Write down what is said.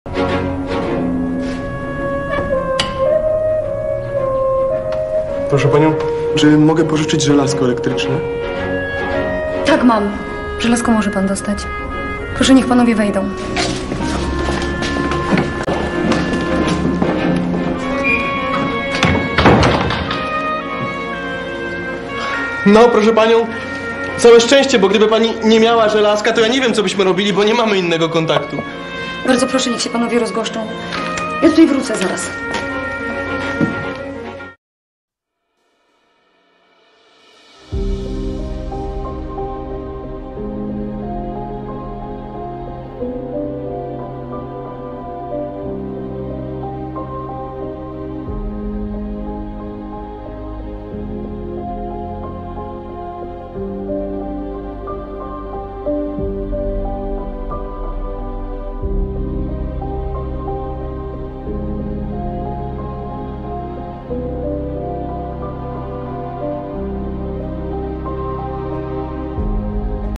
Proszę panią, czy mogę pożyczyć żelazko elektryczne? Tak, mam. Żelazko może pan dostać. Proszę, niech panowie wejdą. No, proszę panią, całe szczęście, bo gdyby pani nie miała żelazka, to ja nie wiem, co byśmy robili, bo nie mamy innego kontaktu. Bardzo proszę, niech się panowie rozgoszczą. Ja tutaj wrócę zaraz.